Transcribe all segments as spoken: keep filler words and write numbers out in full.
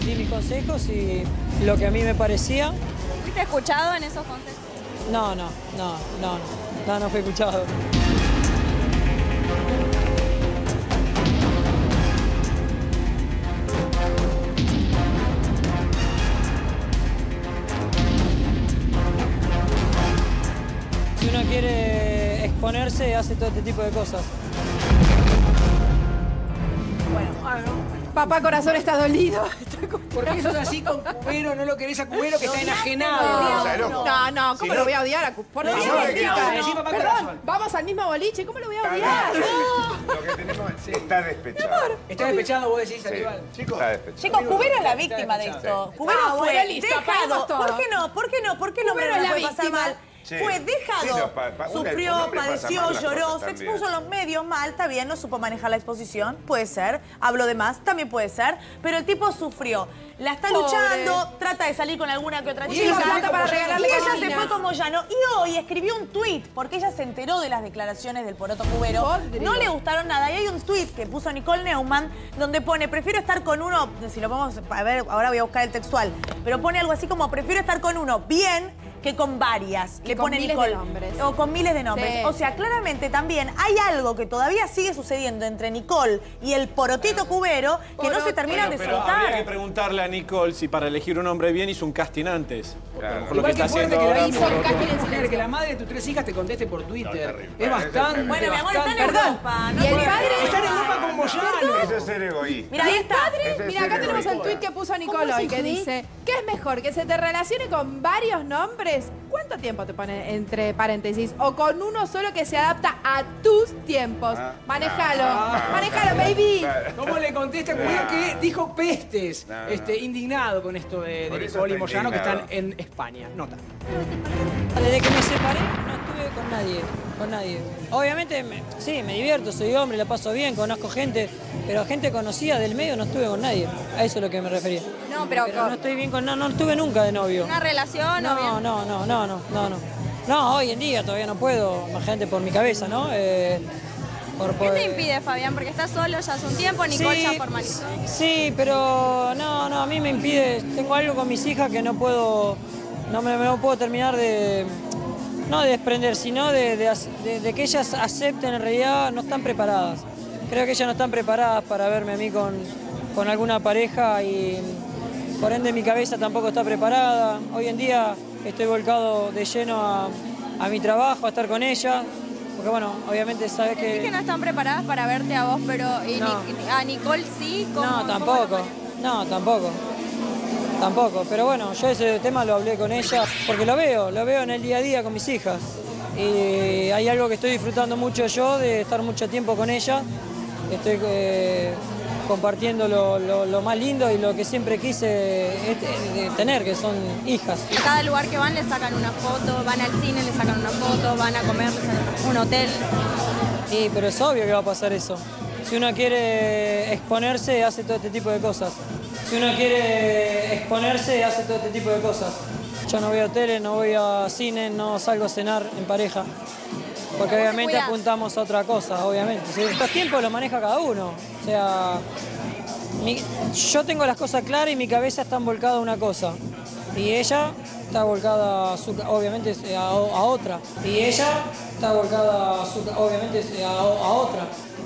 di mis consejos y lo que a mí me parecía. ¿Fuiste escuchado en esos consejos? No, no, no, no, no, no, no fui escuchado. Si uno quiere exponerse, hace todo este tipo de cosas. Bueno, Papá Corazón está dolido. ¿por qué sos así con Cubero? No lo querés a Cubero que está enajenado. No, no, no, ¿cómo Si lo no- voy a odiar a Cubero? Por No, Dios, no, no, que no, no, decí Papá Perdón, Corazón. vamos al mismo boliche, ¿cómo lo voy a Está odiar? bien. Lo que tenemos está despechado. Está despechado, vos decís, Sí. Aníbal. Chicos, está despechado. Chicos, Cubero es la víctima de esto. Cubero Ah, fue bueno, listo, dejado. apagamos todo. ¿Por qué no? ¿Por qué no? ¿Por qué el hombre Cubero no es la la puede pasar víctima. mal? Sí. Fue dejado, Sí, no, pa- pa- un- un sufrió, hombre pasa padeció, mal las lloró, cosas se también. expuso a los medios mal, está bien, no supo manejar la exposición, puede ser. Hablo de más, también puede ser. Pero el tipo sufrió. La está Pobre. luchando, trata de salir con alguna que otra Y chica. ella plata para Y regalarle ella se caminas. fue como llano. Y hoy escribió un tuit, porque ella se enteró de las declaraciones del poroto Cubero. Podrido. No le gustaron nada. Y hay un tuit que puso Nicole Neumann, donde pone, prefiero estar con uno, si lo vamos a ver, ahora voy a buscar el textual, pero pone algo así como, prefiero estar con uno bien que con varias. Que Le con pone miles Nicole. de nombres. O con miles de nombres. Sí. O sea, claramente también hay algo que todavía sigue sucediendo entre Nicole y el porotito Cubero que no se termina de Pero soltar. habría que preguntarle a Nicole si para elegir un hombre bien hizo un casting antes. Porque a lo mejor lo Igual que que está fuerte haciendo que la ahora... hizo un tu- tu casting en mujer, silencio. que la madre de tus tres hijas te conteste por Twitter. terrible. Es bastante, Bueno, mi amor, está en bastante. Europa. No Y el puede- padre... Está en Europa como Moyano. Eso es ser egoísta. Mira, ahí está. Ese es Mira, ser acá tenemos el egoísta. tuit que puso Nicole hoy, que dice, ¿qué es mejor, que se te relacione con varios nombres? ¿Cuánto tiempo te pone entre paréntesis? O con uno solo que se adapta a tus tiempos. Ah, Manejalo, ah, manejalo, baby. ¿Cómo le contesta a Cubero que dijo pestes? No, no. Este, indignado con esto de, Por de eso Nicole y está Moyano que están indignado. en España. Nota. Desde que me separé no estuve con nadie, con nadie. Obviamente, me- sí, me divierto, soy hombre, la paso bien, conozco gente, pero gente conocida del medio no estuve con nadde. A eso es lo que me refería. No, pero, Pero con no estoy bien con... No, no estuve nunca de novio. una relación No, o bien. no, no, no, no, no, no. No, hoy en día todavía no puedo, imagínate por mi cabeza, ¿no? Eh, por, ¿Qué por- te impide, Fabián? Porque estás solo ya hace un tiempo, Nicole ya formalizó. Sí, pero no, no, a mí me impide, tengo algo con mis hijas que no puedo, no me no puedo terminar de, no de desprender, sino de, de, de- de que ellas acepten, en realidad no están preparadas. Creo que ellas no están preparadas para verme a mí con, con alguna pareja y por ende mi cabeza tampoco está preparada. Hoy en día estoy volcado de lleno a, a mi trabajo, a estar con ellas, porque bueno, obviamente sabes Decís que no están preparadas para verte a vos, pero y No. Ni- a Nicole sí. ¿cómo- No, cómo lo tampoco. manejas? No, tampoco. Tampoco. Pero bueno, yo ese tema lo hablé con ella porque lo veo, lo veo en el día a día con mis hijas. Y hay algo que estoy disfrutando mucho yo de estar mucho tiempo con ella. Estoy eh, compartiendo lo, lo- lo más lindo y lo que siempre quise este, de tener, que son hijas. En cada lugar que van le sacan una foto, van al cine, le sacan una foto, van a comer, le sacan un hotel. Sí, pero es obvio que va a pasar eso. Si uno quiere exponerse, hace todo este tipo de cosas. Si uno quiere exponerse, hace todo este tipo de cosas. Yo no voy a hoteles, no voy a cine, no salgo a cenar en pareja. Porque te obviamente cuidás. apuntamos a otra cosa, obviamente. ¿Sí? Estos tiempos los maneja cada uno. O sea, mi- yo tengo las cosas claras y mi cabeza está volcada a una cosa. Y ella está volcada, a su- obviamente, a, a otra. Y ella está volcada, a su- obviamente, a, a otra.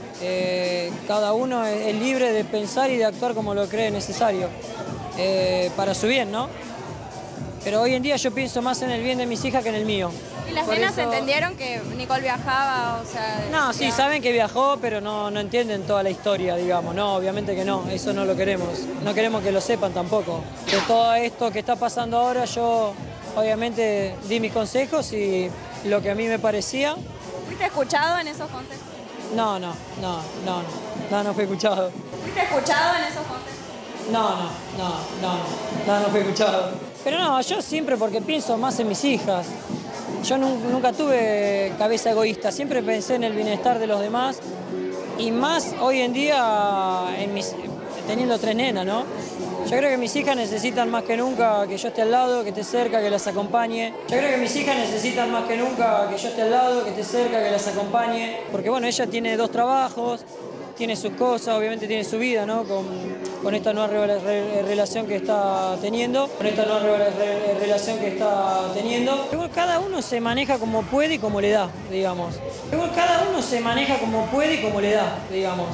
Eh, cada uno es, es libre de pensar y de actuar como lo cree necesario. Eh, para su bien, ¿no? Pero hoy en día yo pienso más en el bien de mis hijas que en el mío. Y las Por nenas eso- entendieron que Nicole viajaba, o sea... No, sí, ya- saben que viajó, pero no, no entienden toda la historia, digamos. No, obviamente que no, eso no lo queremos. No queremos que lo sepan tampoco. De todo esto que está pasando ahora, yo obviamente di mis consejos y lo que a mí me parecía. ¿Fuiste escuchado en esos consejos? No, no, no, no, no, no fui escuchado. ¿Fuiste escuchado en esos consejos? No, no, no, no, no, no fui escuchado. Pero no, yo siempre porque pienso más en mis hijas. Yo nun- nunca tuve cabeza egoísta, siempre pensé en el bienestar de los demás y más hoy en día en mis, teniendo tres nenas, ¿no? Yo creo que mis hijas necesitan más que nunca que yo esté al lado, que esté cerca, que las acompañe. Yo creo que mis hijas necesitan más que nunca que yo esté al lado, que esté cerca, que las acompañe. Porque bueno, ella tiene dos trabajos, tiene sus cosas, obviamente tiene su vida, ¿no? Con, con esta nueva re re relación que está teniendo, con esta nueva re re relación que está teniendo. Igual cada uno se maneja como puede y como le da, digamos. Igual cada uno se maneja como puede y como le da, digamos.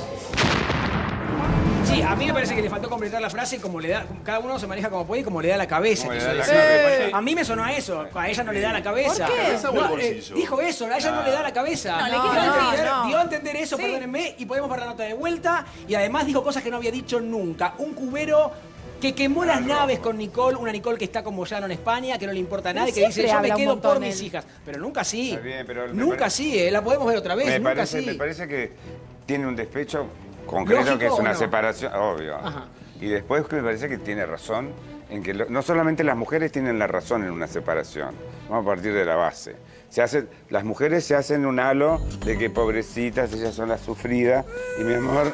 Sí, a mí me parece que le faltó completar la frase como le da, cada uno se maneja como puede y como le da la cabeza. Como le quiso da la decir. cabeza. A mí me sonó a eso, a ella no le da la cabeza. ¿Por qué? No, ¿O el eh, bolsillo? dijo eso, a ella no le da la cabeza. No, le Dio quiso a decir, entender- no. dio a entender eso, perdónenme, y podemos parar la nota de vuelta. Y además dijo cosas que no había dicho nunca. Un cubero que quemó las naves con Nicole, una Nicole que está como Llano en España, que no le importa nada y que siempre dice yo me habla un quedo montón por mis él. hijas. Pero nunca así. Está bien, pero me nunca pare- así, eh, la podemos ver otra vez, Me nunca parece, así. me parece que tiene un despecho concreto ¿Lógico que es o una no? separación, obvio. Ajá. Y después que me parece que tiene razón en que lo- no solamente las mujeres tienen la razón en una separación. Vamos a partir de la base. Se hace, las mujeres se hacen un halo de que pobrecitas, ellas son las sufridas. Y mi amor...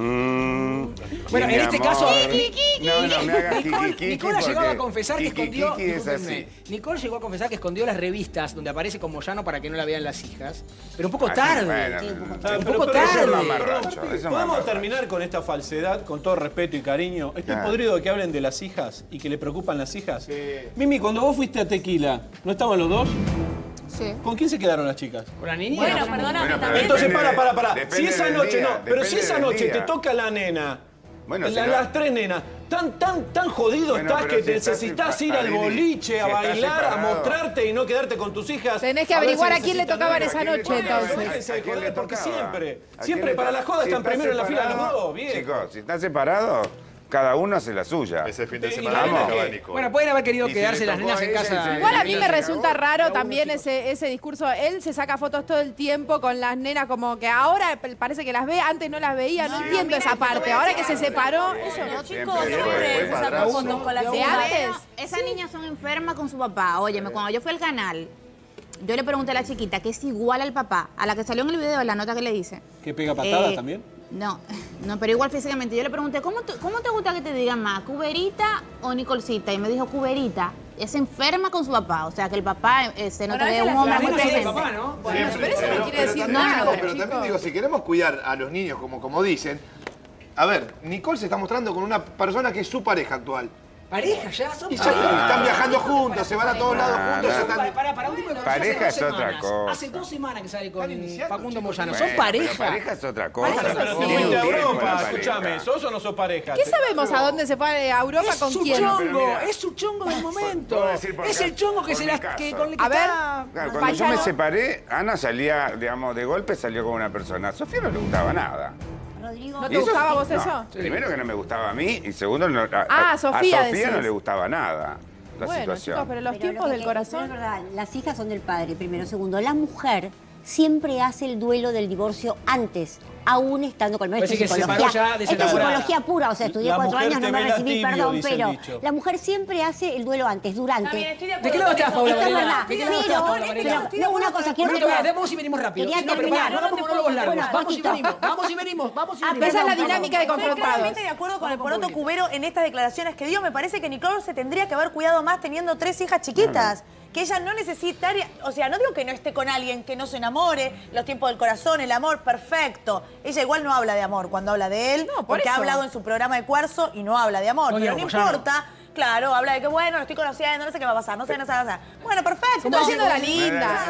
mm, Bueno, y en mi este amor, caso, No, no, me hagas Nicole, kiki, kiki, Nicole ha llegado a porque confesar que kiki, escondió. kiki es discúlpenme, así. Nicole llegó a confesar que escondió las revistas donde aparece como Llano para que no la vean las hijas. Pero un poco Ah, tarde. bueno, Ah, Un pero- poco pero- tarde. Eso es mamarracho, eso es ¿Podemos mamarracho. terminar con esta falsedad, con todo respeto y cariño? Estoy Claro. podrido de que hablen de las hijas y que le preocupan las hijas. Mimi, cuando vos fuiste a Tequila, ¿no estaban los dos? Sí. ¿Con quién se quedaron las chicas? Con la niña. Bueno, perdóname Bueno, pero también. Entonces, depende para, para, de- para. depende Si esa del noche, día, no, pero si depende esa del noche día. te toca la nena, Bueno, la- si no- las tres nenas, tan, tan, tan jodido Bueno, estás pero que si estás necesitas sepa- ir al Adini, boliche, a si estás bailar, a separado. mostrarte y no quedarte con tus hijas. Tenés que A ver averiguar si a quién le necesitan tocaban algo. esa ¿A quién le noche, tocaba? entonces. Déjense ¿A de quién joder, le porque tocaba? siempre, ¿A siempre quién le para to- la joda si están estás primero en la fila los separado, dos, bien. Chicos, si están separados, cada uno hace la suya. Ese fin de Sí, semana vamos. le tocaba a Nicole. Bueno, pueden haber querido Y si quedarse le las tocó nenas a en ella, casa. se- Igual a mí Ella me se resulta cagó. raro Cada uno, también chicos. ese, ese discurso. Él se saca fotos todo el tiempo con las nenas como que ahora p- parece que las ve, antes no las veía. No, entiendo mira, esa yo te voy parte. a Ahora decir que se algo. separó, Bien, eso bien, Los siempre chicos fue- siempre fue se sacan padrastro. fotos con las ¿De hijas. antes? Esas niñas son enfermas con su papá. Óyeme, cuando yo fui al canal, yo le pregunté a la chiquita que es igual al papá, a la que salió en el video, la nota que le dice. ¿Que pega patadas Eh, también? No, no, pero igual físicamente. Yo le pregunté, ¿cómo te, ¿cómo te gusta que te digan más, Cuberita o Nicolcita? Y me dijo, Cuberita. Es enferma con su papá, o sea que el papá eh, se nota Bueno, que es esa un es la- hombre La muy nena sí del presente. papá, ¿no? Bueno, pero eso no quiere decir también nada, digo, pero chicos. también digo, si queremos cuidar a los niños, como, como dicen, a ver, Nicole se está mostrando con una persona que es su pareja actual. Pareja ya, son Y ya pareja. están viajando juntos, se van a todos lados Ah, juntos. no. se están- Para, para, para un tipo de conocerse Pareja hace es dos otra semanas. cosa. Hace dos semanas que sale con Están iniciando, Facundo chicos. Moyano. Bueno, Son pareja. pero pareja es otra cosa. Pareja Pero Sí, no fuiste a Tiene un tiempo Europa, la pareja. escúchame, ¿sos o no sos pareja? ¿Qué sabemos a dónde se fue a Europa Es con su quién? Pero chongo, mira, es su chongo del momento. puedo decir por Es acá, el chongo que por se mi las caso. que con el que A ver. está. Claro, cuando yo me Pachano. separé, Ana salía, digamos, de golpe salió con una persona. A Sofía no le gustaba nada. Rodrigo, ¿No ¿Y te gustaba vos no, eso? Primero que no me gustaba a mí y segundo no, a, Ah, a- Sofía a Sofía decís. no le gustaba nada la Bueno, situación. chicos, pero los Pero tiempos lo que- del corazón. Es verdad, las hijas son del padre, primero. Segundo, la mujer siempre hace el duelo del divorcio antes, aún estando con el Parece maestro que de se separó psicología. ya Esto es desenamorada. psicología pura, o sea, estudié La cuatro mujer años, no te me vela recibí, tibio, perdón, dice el pero dicho. la mujer siempre hace el duelo antes, durante. Está bien, estoy de ¿De acuerdo qué lado con estás, eso. Paula Esto es Varela? verdad. ¿De qué lado estás, Pero, Paula Varela? pero, no, una cosa, quiero Bueno, terminar. vamos y venimos rápido. Quería Sí, no, pero terminar. pará, no hagamos monólogos largos. Bueno, Vamos y poquito. venimos, vamos y venimos, vamos y Ah, venimos. esa es la Vamos, dinámica de vamos. Estoy confrontados. claramente de acuerdo con el Vamos, poroto Paulita. cubero en estas declaraciones que dio. Me parece que Nicole se tendría que haber cuidado más teniendo tres hijas chiquitas. Que ella no necesitaría, o sea, no digo que no esté con alguien que no se enamore, los tiempos del corazón, el amor, perfecto. Ella igual no habla de amor cuando habla de él, No, por porque ha eso. hablado en su programa de Cuarzo y no habla de amor. No, pero digamos, no ya no. importa, claro, habla de que bueno, lo estoy conociendo, no sé qué va a pasar, no sé, no sé, no sé. Bueno, perfecto. Se está haciendo la linda.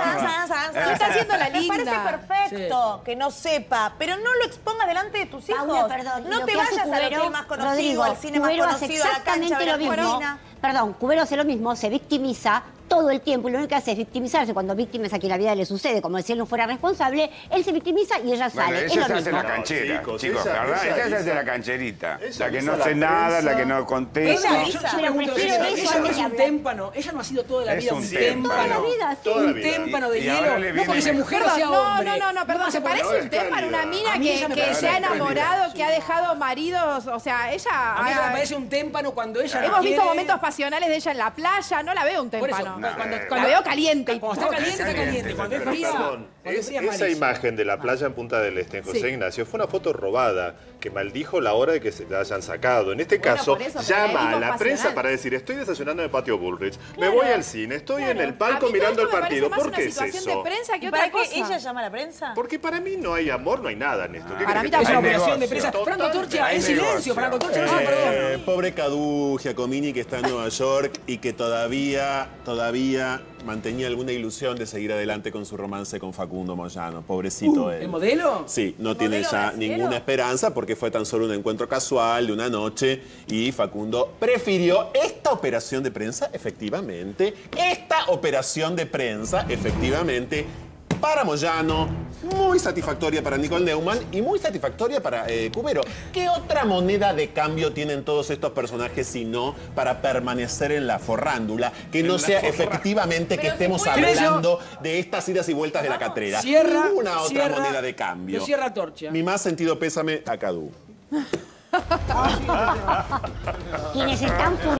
Se está haciendo la Me linda. parece perfecto que no sepa, pero no lo expongas delante de tus hijos. Paula, perdón, y no lo te que hace vayas al Cubero, hotel más conocido, Rodrigo, al cine más Cubero hace conocido, a la cancha exactamente de lo la mismo. Argentina. Perdón, Cubero hace lo mismo, se victimiza todo el tiempo y lo único que hace es victimizarse cuando víctima es a quien la vida le sucede, como si él no fuera responsable, él se victimiza y ella sale. Bueno, es ella lo se hace mismo. la canchera, chicos, chicos, esa- ¿verdad? esa Ella se Lisa- hace la cancherita. esa La que Lisa no la sé nada, prensa. la que no contesta. Ella- Yo- yo Pero pregunto, prefiero ella- eso ella antes no es de un hablar. témpano, ella no ha sido toda la Es vida un un témpano. témpano. Toda la vida, sí. Toda la Un vida. témpano de Y ahora hielo. le No viene porque sea mejor. mujer o sea No, hombre. no, no, no, perdón, se parece ahora un témpano, es una cálida. mina A mí que, ella me que parece se ha cálida. enamorado, que ha dejado maridos, o sea, ella... A mí ella ha- me parece un témpano cuando ella no Hemos visto quiere. momentos pasionales de ella en la playa, no la veo un Por eso, témpano. Cuando, cuando, cuando veo caliente. Y Cuando está caliente, está caliente. Cuando es Pero, fría, perdón, cuando es- es fría es esa malísimo. imagen de la playa en Punta del Este, en José Sí. Ignacio, fue una foto robada que maldijo la hora de que se la hayan sacado. En este Bueno, caso, por eso, llama a periodismo la pasional. prensa para decir, estoy desayunando en el patio Bullrich, me Claro. voy al cine, estoy Claro. en el A palco mí todo mirando el esto me parece partido. más ¿Por una qué es situación eso? de prensa que ¿Y otra para qué cosa. ella llama a la prensa? Porque para mí no hay amor, no hay nada en esto. ¿Qué Para querés mí que te tampoco. Es una diga? operación de prensa. Totalmente. Franco Torcha, Hay en silencio, negocio. Franco Torcha, no se Eh, perdona. pobre Cadu Giacomini que está en Nueva York y que todavía, todavía mantenía alguna ilusión de seguir adelante con su romance con Facundo Moyano. Pobrecito él. ¿El modelo? Sí, no tiene modelo ya brasilero? ninguna esperanza porque fue tan solo un encuentro casual de una noche y Facundo prefirió esta operación de prensa, efectivamente, esta operación de prensa, efectivamente, para Moyano, muy satisfactoria para Nicole Neumann y muy satisfactoria para eh, Cubero. ¿Qué otra moneda de cambio tienen todos estos personajes si no para permanecer en la forrándula? Que no sea efectivamente que Pero estemos se puede- hablando de estas idas y vueltas de la catrera. Cierra, Ninguna otra cierra, moneda de cambio. lo cierra Torcha. Mi más sentido pésame a Cadu. Quienes están